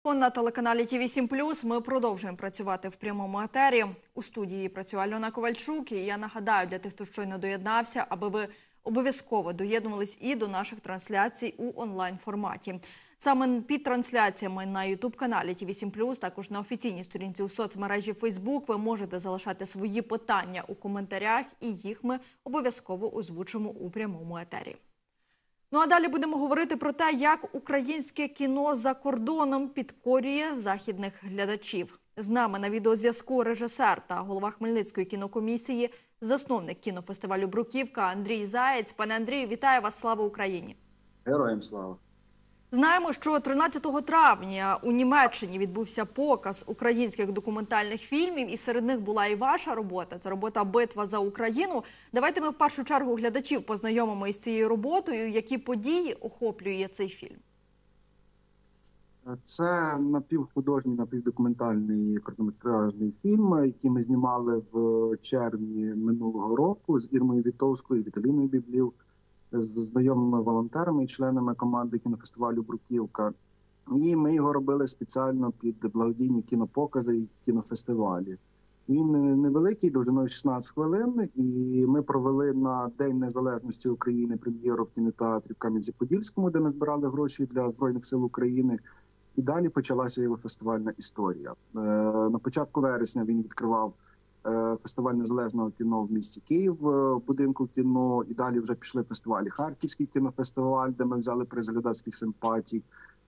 На телеканалі ТВ7+, ми продовжуємо працювати в прямому етері. У студії працює Альона Ковальчук. І я нагадаю для тих, хто щойно доєднався, аби ви обов'язково доєднувались і до наших трансляцій у онлайн-форматі. Саме під трансляціями на ютуб-каналі ТВ7+, також на офіційній сторінці у соцмережі Фейсбук, ви можете залишати свої питання у коментарях, і їх ми обов'язково озвучимо у прямому етері. Ну а далі будемо говорити про те, як українське кіно за кордоном підкорює західних глядачів. З нами на відеозв'язку режисер та голова Хмельницької кінокомісії, засновник кінофестивалю «Бруківка» Андрій Заєць. Пане Андрію, вітаю вас, слава Україні! Героям слава! Знаємо, що 13 травня у Німеччині відбувся показ українських документальних фільмів, і серед них була і ваша робота. Це робота «Битва за Україну». Давайте ми в першу чергу глядачів познайомимо із цією роботою. Які події охоплює цей фільм? Це напівхудожній, напівдокументальний короткометражний фільм, який ми знімали в червні минулого року з Ірмою Вітовською, Віталіною Біблів, з знайомими волонтерами і членами команди кінофестивалю «Бруківка». І ми його робили спеціально під благодійні кінопокази і кінофестивалі. Він невеликий, довжиною 16 хвилин, і ми провели на День Незалежності України прем'єру в кінотеатрі в Кам'янці-Подільському, де ми збирали гроші для Збройних сил України. І далі почалася його фестивальна історія. На початку вересня він відкривав фестиваль незалежного кіно в місті Київ, в будинку кіно, і далі вже пішли фестивалі. Харківський кінофестиваль, де ми взяли приз глядацьких симпатій.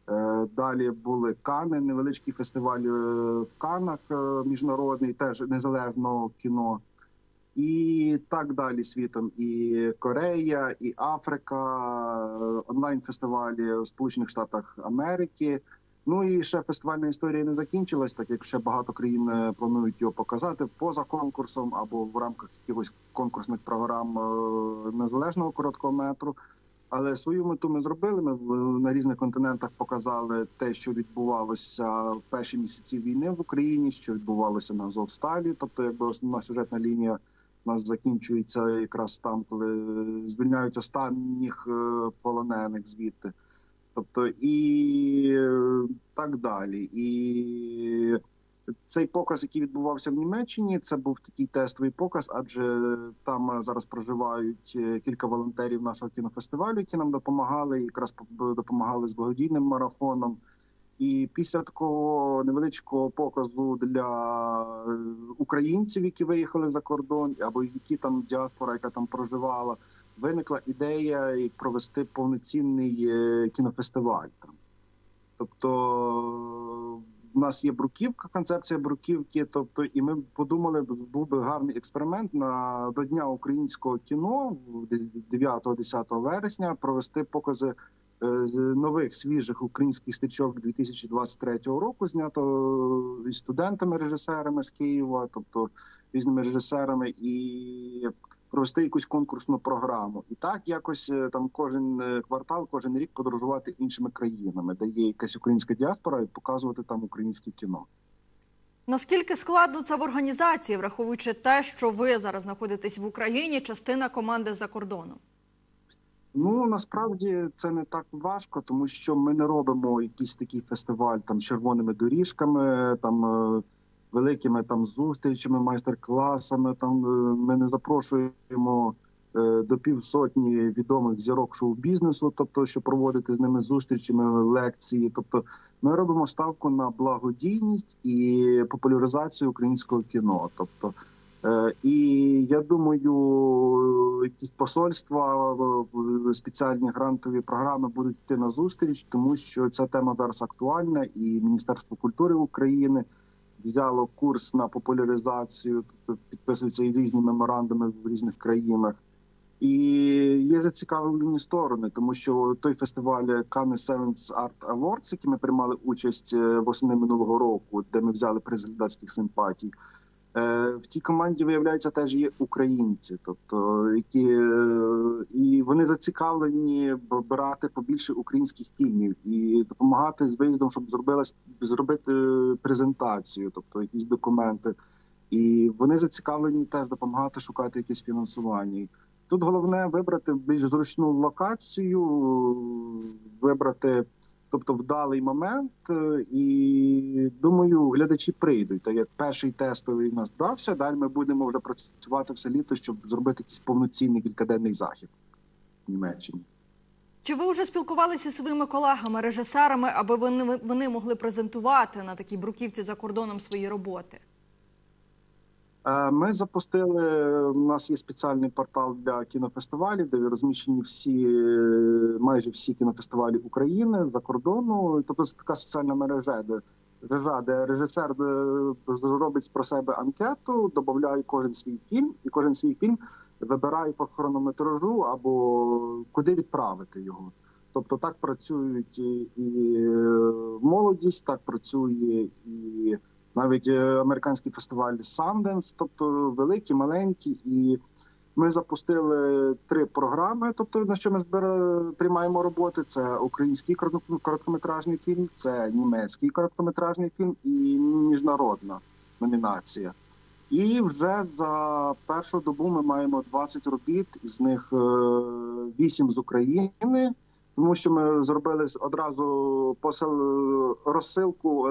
Далі були Кани, невеличкий фестиваль в Канах, міжнародний, теж незалежного кіно. І так далі світом. І Корея, і Африка, онлайн-фестивалі в Сполучених Штатах Америки. Ну і ще фестивальна історія не закінчилась, так як ще багато країн планують його показати поза конкурсом або в рамках якихось конкурсних програм незалежного короткого метру. Але свою мету ми зробили, ми на різних континентах показали те, що відбувалося в перші місяці війни в Україні, що відбувалося на Азовсталі, тобто якби основна сюжетна лінія у нас закінчується якраз там, коли звільняють останніх полонених звідти. Тобто і так далі. І цей показ, який відбувався в Німеччині, це був такий тестовий показ, адже там зараз проживають кілька волонтерів нашого кінофестивалю, які нам допомагали, якраз допомагали з благодійним марафоном. І після такого невеличкого показу для українців, які виїхали за кордон, або які там діаспора, яка там проживала, виникла ідея провести повноцінний кінофестиваль там. Тобто у нас є Бруківка, концепція Бруківки, тобто, і ми подумали, був би гарний експеримент до Дня українського кіно 9-10 вересня провести покази нових свіжих українських стрічок 2023 року, знято і студентами-режисерами з Києва, тобто різними режисерами, і провести якусь конкурсну програму. І так якось там кожен квартал, кожен рік подорожувати іншими країнами, де є якась українська діаспора, і показувати там українське кіно. Наскільки складно це в організації, враховуючи те, що ви зараз знаходитесь в Україні, частина команди за кордоном? Ну, насправді це не так важко, тому що ми не робимо якийсь такий фестиваль там червоними доріжками, там великими там зустрічами, майстер-класами. Там ми не запрошуємо до півсотні відомих зірок шоу-бізнесу, тобто, що проводити з ними зустрічами, лекції. Тобто ми робимо ставку на благодійність і популяризацію українського кіно. Тобто, і я думаю, якісь посольства, спеціальні грантові програми будуть йти на зустріч, тому що ця тема зараз актуальна, і Міністерство культури України взяло курс на популяризацію, тобто підписуються і різні меморандуми в різних країнах. І є зацікавлені сторони, тому що той фестиваль Cannes Seventh Art Awards, який ми приймали участь восени минулого року, де ми взяли приз глядацьких симпатій, в тій команді, виявляється, теж є українці, тобто, і вони зацікавлені брати побільше українських фільмів і допомагати з виїздом, щоб зробити презентацію, тобто якісь документи. І вони зацікавлені теж допомагати шукати якесь фінансування. Тут головне вибрати більш зручну локацію, вибрати Тобто вдалий момент, і думаю, глядачі прийдуть. Так як перший тестовий у нас вдався, далі ми будемо вже працювати все літо, щоб зробити якийсь повноцінний кількаденний захід в Німеччині. Чи ви вже спілкувалися зі своїми колегами, режисерами, аби вони могли презентувати на такій бруківці за кордоном свої роботи? Ми запустили, у нас є спеціальний портал для кінофестивалів, де розміщені майже всі кінофестивалі України за кордону. Тобто це така соціальна мережа, де режисер робить про себе анкету, додає кожен свій фільм, і кожен свій фільм вибирає по хронометражу або куди відправити його. Тобто так працюють і молодість, так працює і навіть американський фестиваль Sundance, тобто великі, маленькі. І ми запустили 3 програми, тобто на що ми приймаємо роботи. Це український короткометражний фільм, це німецький короткометражний фільм і міжнародна номінація. І вже за першу добу ми маємо 20 робіт, із них 8 з України, тому що ми зробили одразу розсилку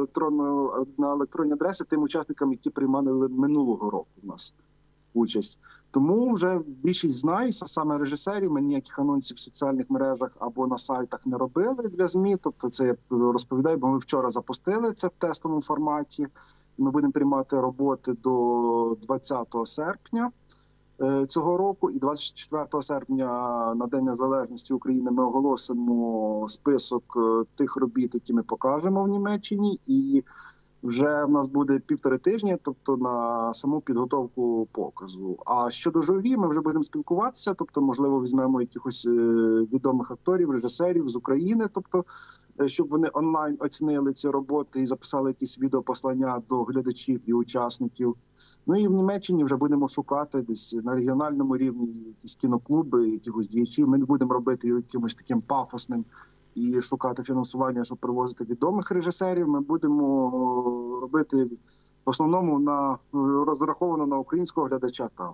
на електронні адреси тим учасникам, які приймали минулого року у нас участь. Тому вже більшість знає, саме режисерів, ми ніяких анонсів в соціальних мережах або на сайтах не робили для ЗМІ. Тобто це я розповідаю, бо ми вчора запустили це в тестовому форматі. Ми будемо приймати роботи до 20 серпня цього року, і 24 серпня на День Незалежності України ми оголосимо список тих робіт, які ми покажемо в Німеччині, і вже в нас буде 1,5 тижні, тобто на саму підготовку показу. А щодо журі, ми вже будемо спілкуватися, тобто, можливо, візьмемо якихось відомих акторів, режисерів з України, тобто, щоб вони онлайн оцінили ці роботи і записали якісь відеопослання до глядачів і учасників. Ну і в Німеччині вже будемо шукати десь на регіональному рівні якісь кіноклуби, якихось діячів. Ми не будемо робити якимось таким пафосним і шукати фінансування, щоб привозити відомих режисерів. Ми будемо робити в основному розраховано на українського глядача там.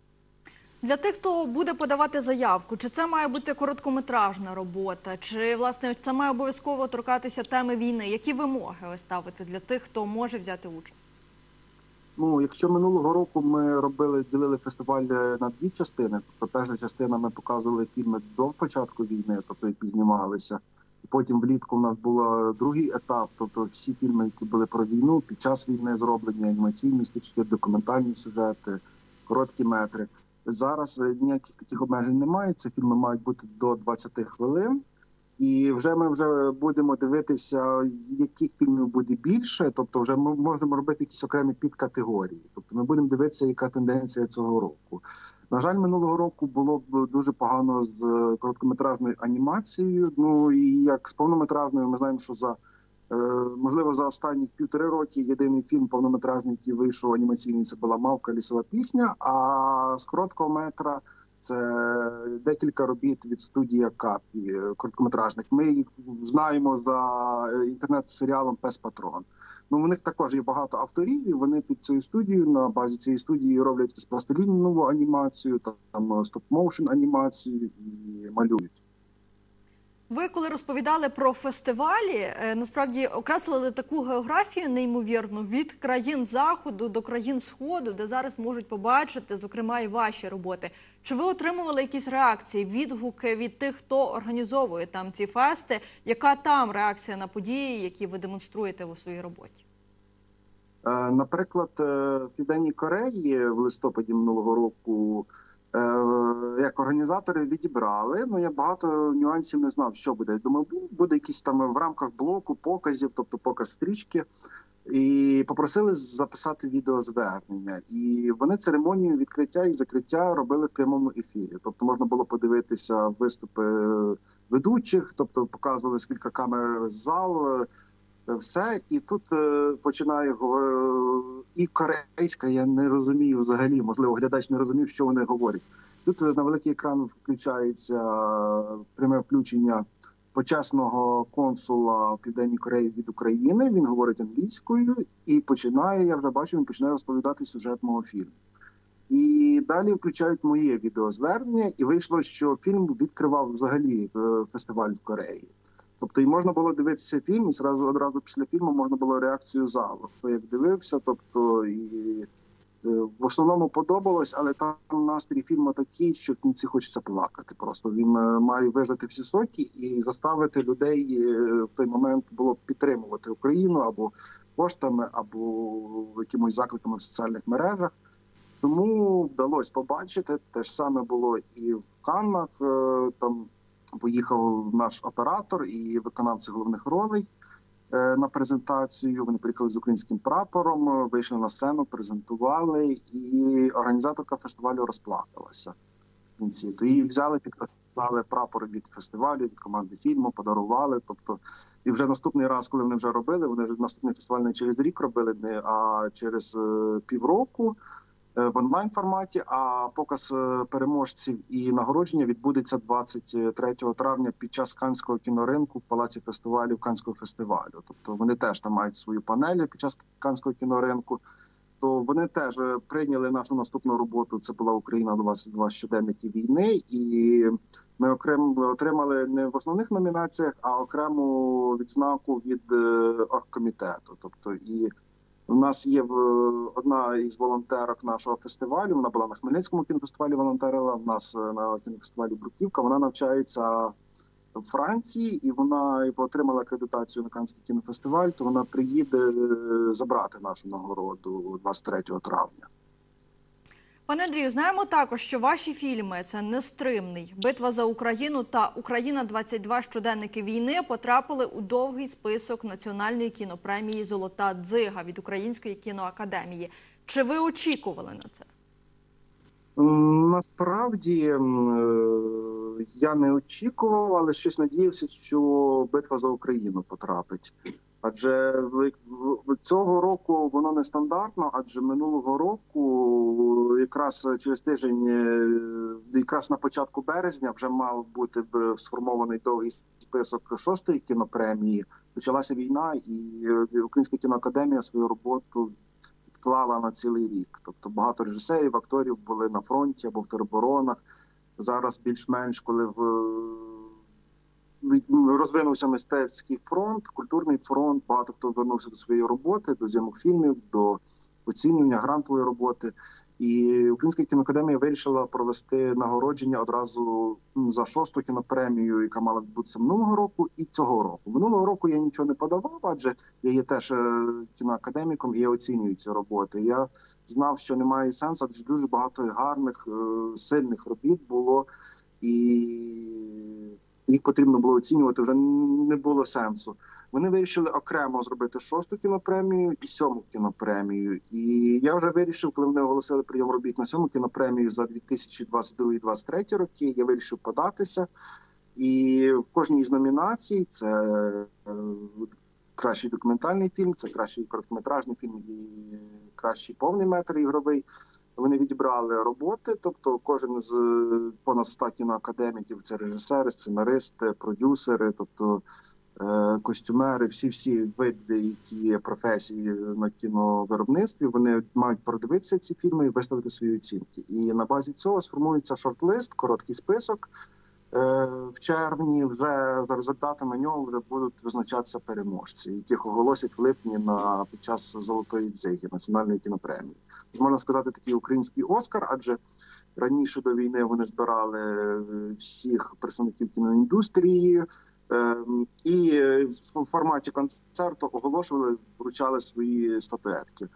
Для тих, хто буде подавати заявку, чи це має бути короткометражна робота, чи, власне, це має обов'язково торкатися теми війни? Які вимоги ви ставите для тих, хто може взяти участь? Ну, якщо минулого року ми ділили фестиваль на 2 частини, тобто перша частина ми показували фільми до початку війни, тобто які знімалися. Потім влітку в нас був другий етап, тобто всі фільми, які були про війну, під час війни зроблені, анімаційні стрічки, документальні сюжети, короткі метри. Зараз ніяких таких обмежень немає, ці фільми мають бути до 20 хвилин. І ми вже будемо дивитися, яких фільмів буде більше, тобто вже ми можемо робити якісь окремі підкатегорії. Тобто ми будемо дивитися, яка тенденція цього року. На жаль, минулого року було б дуже погано з короткометражною анімацією. Ну і як з повнометражною, ми знаємо, що можливо за останні 1,5 роки єдиний фільм повнометражний, який вийшов анімаційний, це була «Мавка. Лісова пісня», а з короткого метра це декілька робіт від студії Капі короткометражних. Ми їх знаємо за інтернет-серіалом «Пес Патрон». Ну, у них також є багато авторів, і вони під цією студією, на базі цієї студії роблять пластилінову анімацію, там стоп-моушен анімацію і малюють. Ви, коли розповідали про фестивалі, насправді окреслили таку географію неймовірну від країн Заходу до країн Сходу, де зараз можуть побачити, зокрема, і ваші роботи. Чи ви отримували якісь реакції, відгуки від тих, хто організовує там ці фести? Яка там реакція на події, які ви демонструєте у своїй роботі? Наприклад, в Південній Кореї в листопаді минулого року як організатори відібрали, ну я багато нюансів не знав, що буде. Думаю, буде якийсь там в рамках блоку показів, тобто показ стрічки, і попросили записати відеозвернення. І вони церемонію відкриття і закриття робили в прямому ефірі. Тобто можна було подивитися виступи ведучих, тобто показували скільки камер з зал, все. І тут починає і корейська, я не розумію взагалі, можливо, глядач не розумів, що вони говорять. Тут на великий екран включається пряме включення почесного консула в Південній Кореї від України. Він говорить англійською і я вже бачу, він починає розповідати сюжет мого фільму. І далі включають моє відеозвернення, і вийшло, що фільм відкривав взагалі фестиваль в Кореї. Тобто і можна було дивитися фільм, і одразу після фільму можна було реакцію залу. Хто як дивився, тобто і в основному подобалось, але там настрій фільму такий, що в кінці хочеться плакати. Просто він має вижати всі соки і заставити людей в той момент було підтримувати Україну або коштами, або якимось закликами в соціальних мережах. Тому вдалося побачити. Те ж саме було і в Каннах. Там поїхав наш оператор і виконавці головних ролей на презентацію. Вони приїхали з українським прапором, вийшли на сцену, презентували, і організаторка фестивалю розплакалася в кінці. То її взяли, підписали прапор від фестивалю, від команди фільму, подарували. Тобто, і вже наступний раз, коли вони вже робили, вони вже наступний фестиваль не через рік робили, а через півроку в онлайн форматі, а показ переможців і нагородження відбудеться 23 травня під час Каннського кіноринку в Палаці фестивалів Каннського фестивалю. Тобто вони теж там мають свою панель під час Каннського кіноринку. То вони теж прийняли нашу наступну роботу. Це була Україна 22 щоденники війни, і ми окремо отримали не в основних номінаціях, а окрему відзнаку від оргкомітету. Тобто і у нас є одна із волонтерок нашого фестивалю, вона була на Хмельницькому кінофестивалі, волонтерила, в нас на кінофестивалі Бруківка, вона навчається в Франції, і вона отримала акредитацію на Каннський кінофестиваль, то вона приїде забрати нашу нагороду 23 травня. Пане Андрію, знаємо також, що ваші фільми – це «Нестримний», «Битва за Україну» та «Україна-22. Щоденники війни» потрапили у довгий список Національної кінопремії «Золота дзига» від Української кіноакадемії. Чи ви очікували на це? Насправді я не очікував, але щось надіявся, що «Битва за Україну» потрапить. Адже цього року воно нестандартно, адже минулого року, якраз через тиждень, якраз на початку березня, вже мав бути сформований довгий список 6-ї кінопремії. Почалася війна, і Українська кіноакадемія свою роботу відклала на цілий рік. Тобто багато режисерів, акторів були на фронті або в тероборонах. Зараз більш-менш, коли розвинувся мистецький фронт, культурний фронт, багато хто вернувся до своєї роботи, до зйомок фільмів, до оцінювання грантової роботи. І Українська кіноакадемія вирішила провести нагородження одразу за 6-ту кінопремію, яка мала відбутися минулого року і цього року. Минулого року я нічого не подавав, адже я є теж кіноакадеміком і я оцінюю ці роботи. Я знав, що немає сенсу, адже дуже багато гарних, сильних робіт було, і їх потрібно було оцінювати, вже не було сенсу. Вони вирішили окремо зробити 6-ту кінопремію і 7-му кінопремію. І я вже вирішив, коли вони оголосили прийом робіт на 7-му кінопремію за 2022-2023 роки, я вирішив податися. І в кожній із номінацій, це кращий документальний фільм, це кращий короткометражний фільм і кращий повний метр ігровий, вони відібрали роботи, тобто кожен з понад 100 кіноакадеміків, це режисери, сценаристи, продюсери, тобто костюмери, всі види, які є професії на кіновиробництві, вони мають продивитися ці фільми і виставити свої оцінки. І на базі цього сформується шорт-лист, короткий список. В червні вже за результатами нього вже будуть визначатися переможці, яких оголосять в липні під час «Золотої дзиги» Національної кінопремії. Можна сказати, такий український Оскар, адже раніше до війни вони збирали всіх представників кіноіндустрії і в форматі концерту оголошували, вручали свої статуетки.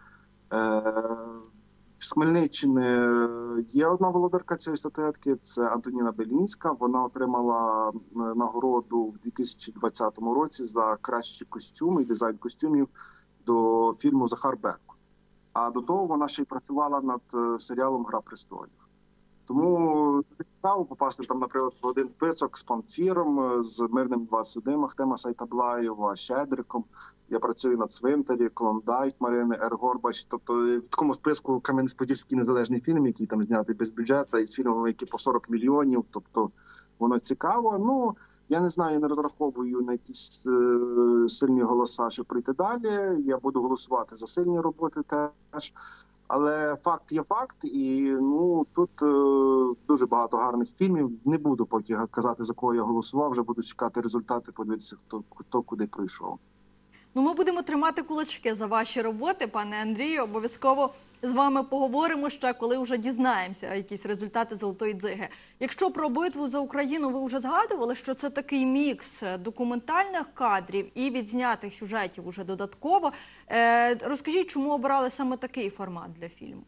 З Хмельниччини є одна володарка цієї статуетки, це Антоніна Белінська. Вона отримала нагороду в 2020 році за кращі костюми і дизайн костюмів до фільму «Захар Беркут». А до того вона ще й працювала над серіалом «Гра престолів». Тому цікаво попасти там, наприклад, в один список з Памфіром, з Мирним 21, Ахтема Сайтаблаєва, Щедриком. Я працюю на «Цвинтарі», Клондайк Марини Р. Горбач. Тобто в такому списку Кам'янець-Подільський незалежний фільм, який там знятий без бюджету, із фільмами, які по 40 мільйонів. Тобто воно цікаво. Ну, я не знаю, не розраховую на якісь сильні голоса, щоб прийти далі. Я буду голосувати за сильні роботи теж. Але факт є факт, і ну тут дуже багато гарних фільмів. Не буду поки казати, за кого я голосував, вже буду чекати результати, подивитися, хто куди прийшов. Ну, ми будемо тримати кулачки за ваші роботи, пане Андрію. Обов'язково з вами поговоримо ще, коли вже дізнаємося якісь результати «Золотої дзиги». Якщо про битву за Україну ви вже згадували, що це такий мікс документальних кадрів і відзнятих сюжетів уже додатково. Розкажіть, чому обирали саме такий формат для фільму?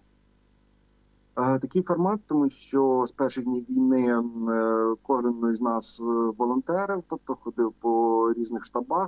Такий формат, тому що з перших днів війни кожен із нас волонтерив, тобто ходив по різних штабах.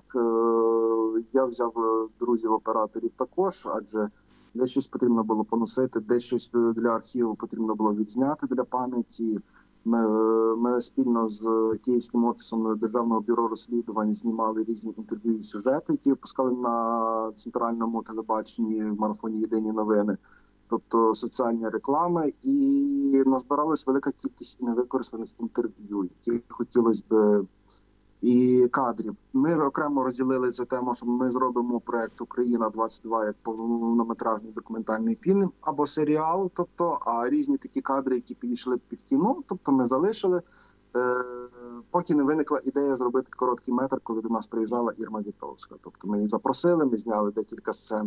Я взяв друзів-операторів також, адже десь щось потрібно було поносити, десь щось для архіву потрібно було відзняти для пам'яті. Ми спільно з Київським офісом Державного бюро розслідувань знімали різні інтерв'ю і сюжети, які випускали на центральному телебаченні в марафоні «Єдині новини». Тобто соціальні реклами, і назбиралась велика кількість невикористаних інтерв'ю, які хотілося б, і кадрів. Ми окремо розділили цю тему, що ми зробимо проект «Україна-22» як повнометражний документальний фільм або серіал, тобто, а різні такі кадри, які підійшли під кіно, тобто ми залишили, поки не виникла ідея зробити короткий метр, коли до нас приїжджала Ірма Вітовська. Тобто ми її запросили, ми зняли декілька сцен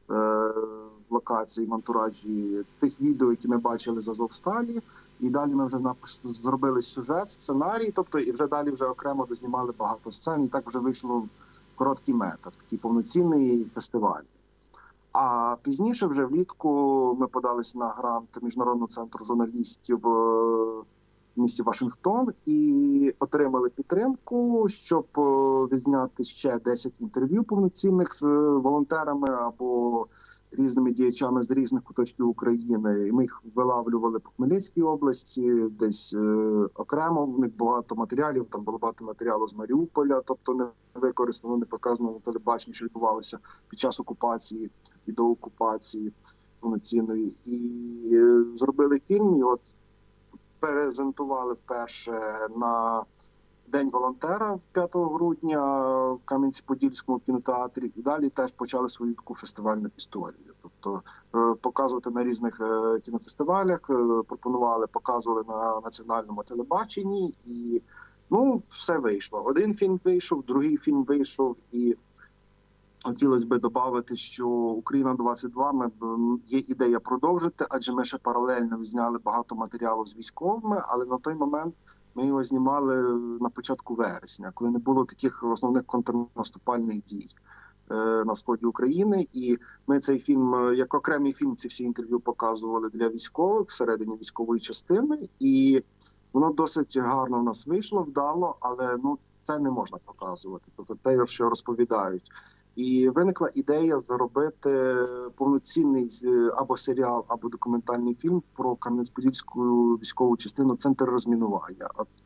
локації, монтуражі тих відео, які ми бачили з Азовсталі, і далі ми вже зробили сюжет, сценарій, тобто і вже далі вже окремо дознімали багато сцен, і так вже вийшло короткий метр, такий повноцінний фестиваль. А пізніше, вже влітку, ми подалися на грант Міжнародного центру журналістів в місті Вашингтон і отримали підтримку, щоб відзняти ще 10 інтерв'ю повноцінних з волонтерами або різними діячами з різних куточків України. І ми їх вилавлювали по Хмельницькій області, десь окремо. В них багато матеріалів, там було багато матеріалу з Маріуполя, тобто не використано, не показано на телебаченні, що відбувалося під час окупації і до окупації повноцінної. І зробили фільм, і от презентували вперше на День волонтера 5 грудня в Кам'янці-Подільському кінотеатрі, і далі теж почали свою таку фестивальну історію. Тобто показувати на різних кінофестивалях, пропонували, показували на національному телебаченні, і ну, все вийшло. Один фільм вийшов, другий фільм вийшов, і хотілося б додати, що «Україна-22» є ідея продовжити, адже ми ще паралельно зняли багато матеріалу з військовими, але на той момент ми його знімали на початку вересня, коли не було таких основних контрнаступальних дій на сході України. І ми цей фільм, як окремий фільм, ці всі інтерв'ю показували для військових всередині військової частини. І воно досить гарно в нас вийшло, вдало, але ну, це не можна показувати. Тобто те, що розповідають. І виникла ідея зробити повноцінний або серіал, або документальний фільм про Кам'янець-Подільську військову частину «Центр розмінування».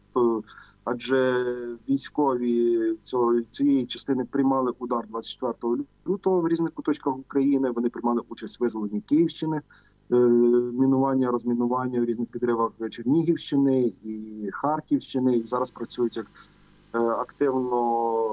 Адже військові цієї частини приймали удар 24 лютого в різних куточках України. Вони приймали участь в визволенні Київщини, мінування, розмінування в різних підривах Чернігівщини і Харківщини. І зараз працюють як активно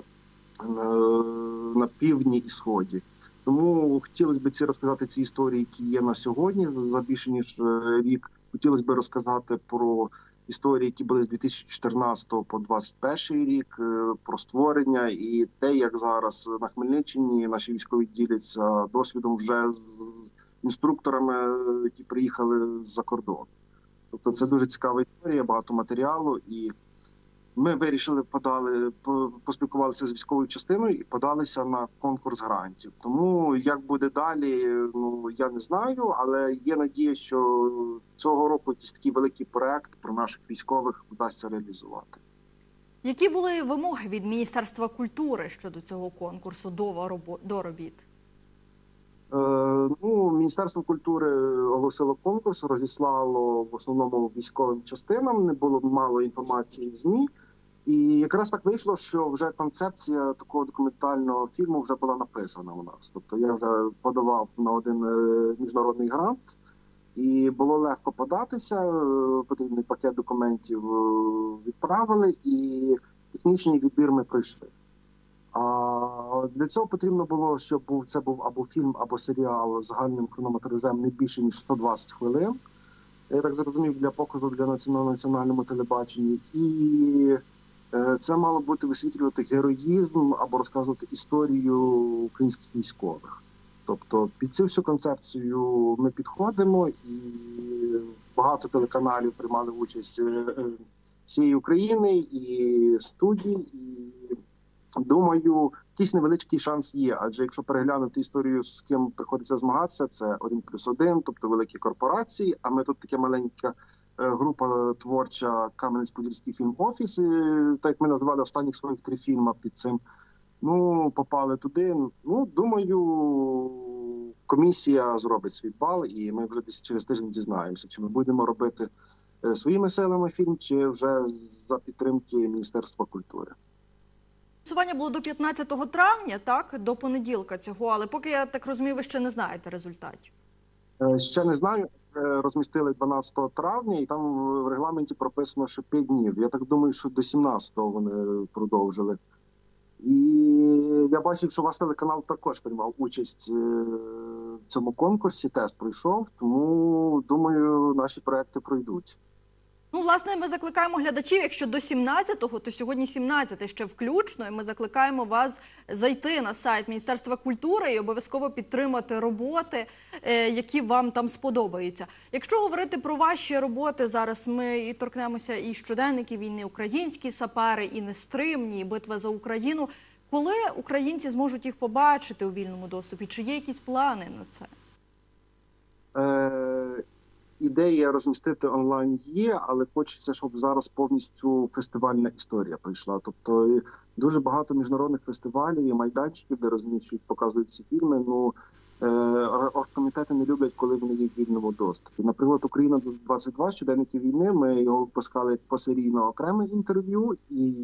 на півдні і сході. Тому хотілося б розказати ці історії, які є на сьогодні, за більше ніж рік. Хотілося б розказати про історії, які були з 2014 по 2021 рік, про створення і те, як зараз на Хмельниччині наші військові діляться досвідом вже з інструкторами, які приїхали з-за кордону. Тобто це дуже цікава історія, багато матеріалу, і ми вирішили, поспілкувалися з військовою частиною і подалися на конкурс грантів. Тому як буде далі, ну я не знаю, але є надія, що цього року якийсь такий великий проект про наших військових вдасться реалізувати. Які були вимоги від Міністерства культури щодо цього конкурсу до робіт? Міністерство культури оголосило конкурс, розіслало в основному військовим частинам, не було мало інформації в ЗМІ. І якраз так вийшло, що вже концепція такого документального фільму вже була написана у нас. Тобто я вже подавав на один міжнародний грант, і було легко податися, потрібний пакет документів відправили, і технічний відбір ми пройшли. А для цього потрібно було, щоб це був або фільм, або серіал з загальним хронометражем не більше, ніж 120 хвилин. Я так зрозумів, для показу на національному телебаченні. І це мало бути висвітлювати героїзм або розказувати історію українських військових. Тобто під цю всю концепцію ми підходимо, і багато телеканалів приймали участь всієї України і студії. І думаю, якийсь невеличкий шанс є, адже якщо переглянути історію, з ким приходиться змагатися, це 1+1, тобто великі корпорації, а ми тут така маленька група творча Кам'янець-Подільський фільм-офіс, так як ми назвали останніх своїх 3 фільми під цим, попали туди. Думаю, комісія зробить свій бал, і ми вже десь через тиждень дізнаємося, чи ми будемо робити своїми силами фільм, чи вже за підтримки Міністерства культури. Голосування було до 15 травня, так, до понеділка цього, але поки, я так розумію, ви ще не знаєте результатів. Ще не знаю, розмістили 12 травня, і там в регламенті прописано, що 5 днів. Я так думаю, що до 17-го вони продовжили. І я бачив, що у вас телеканал також приймав участь в цьому конкурсі, теж пройшов, тому, думаю, наші проекти пройдуть. Власне, ми закликаємо глядачів, якщо до 17-го, то сьогодні 17 ще включно, і ми закликаємо вас зайти на сайт Міністерства культури і обов'язково підтримати роботи, які вам там сподобаються. Якщо говорити про ваші роботи, зараз ми і торкнемося і щоденників війни, українські сапери, і нестримні, і битва за Україну. Коли українці зможуть їх побачити у вільному доступі? Чи є якісь плани на це? Ідея розмістити онлайн є, але хочеться, щоб зараз повністю фестивальна історія прийшла. Тобто дуже багато міжнародних фестивалів і майданчиків, де розміщують, показують ці фільми. Оргкомітети не люблять, коли вони є в вільному доступі. Наприклад, «Україна-22», щоденники війни, ми його випускали як посерійно окреме інтерв'ю, і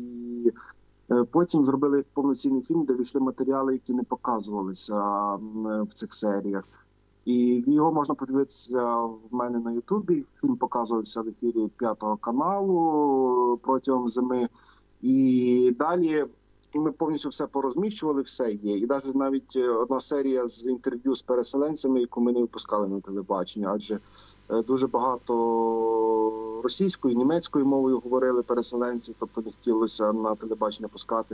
потім зробили повноцінний фільм, де вийшли матеріали, які не показувалися в цих серіях. І його можна подивитися в мене на Ютубі. Фільм показувався в ефірі 5-го каналу протягом зими. І далі ми повністю все порозміщували, все є. І навіть одна серія з інтерв'ю з переселенцями, яку ми не випускали на телебаченні, адже дуже багато російською, німецькою мовою говорили переселенці, тобто не хотілося на телебачення пускати.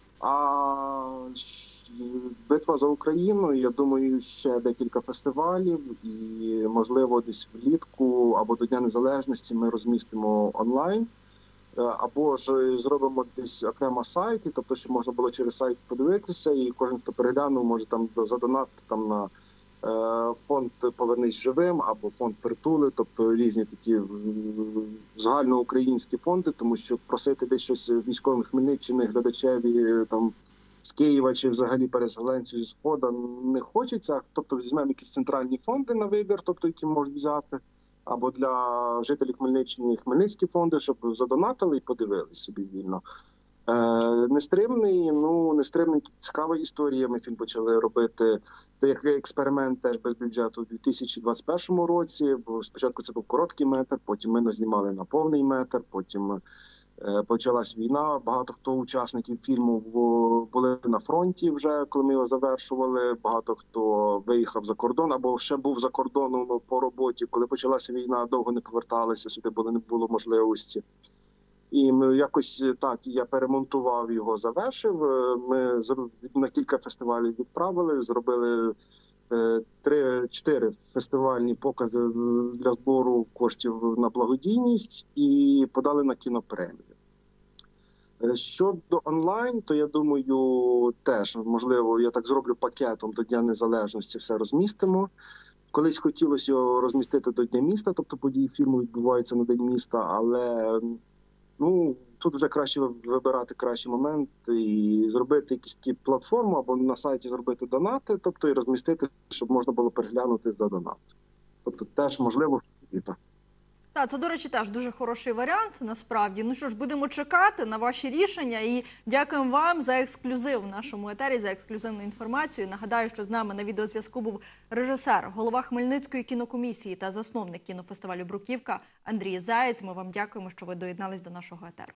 А битва за Україну, я думаю, ще декілька фестивалів, і, можливо, десь влітку або до Дня Незалежності ми розмістимо онлайн, або ж зробимо десь окремо сайт, тобто, щоб можна було через сайт подивитися, і кожен, хто переглянув, може там задонатити там на фонд «Повернись живим» або фонд «Притули», тобто різні такі загальноукраїнські фонди, тому що просити десь щось військовим Хмельниччини, глядачеві там з Києва чи взагалі переселенцю зі Сходу не хочеться. Тобто візьмемо якісь центральні фонди на вибір, тобто які можуть взяти, або для жителів Хмельниччини хмельницькі фонди, щоб задонатили і подивились собі вільно. Нестримний, Нестримний цікава історія. Ми фільм почали робити як експеримент теж без бюджету у 2021 році. Бо спочатку це був короткий метр, потім ми назнімали на повний метр, потім почалась війна. Багато хто учасників фільму були на фронті вже, коли ми його завершували. Багато хто виїхав за кордон або ще був за кордоном по роботі. Коли почалася війна, довго не поверталися сюди, бо не було можливості. І ми якось так, я перемонтував його, завершив. Ми на кілька фестивалів відправили, зробили 3-4 фестивальні покази для збору коштів на благодійність і подали на кінопремію. Щодо онлайн, то я думаю, теж, можливо, я так зроблю пакетом до Дня Незалежності, все розмістимо. Колись хотілося його розмістити до Дня міста, тобто події фільму відбуваються на День міста, але тут вже краще вибирати кращий момент і зробити якісь такі платформи або на сайті зробити донати, тобто і розмістити, щоб можна було переглянути за донат. Тобто теж можливо. Так, це, до речі, теж дуже хороший варіант, насправді. Ну що ж, будемо чекати на ваші рішення і дякуємо вам за ексклюзив в нашому етері, за ексклюзивну інформацію. Нагадаю, що з нами на відеозв'язку був режисер, голова Хмельницької кінокомісії та засновник кінофестивалю «Бруківка» Андрій Заєць. Ми вам дякуємо, що ви доєднались до нашого етеру.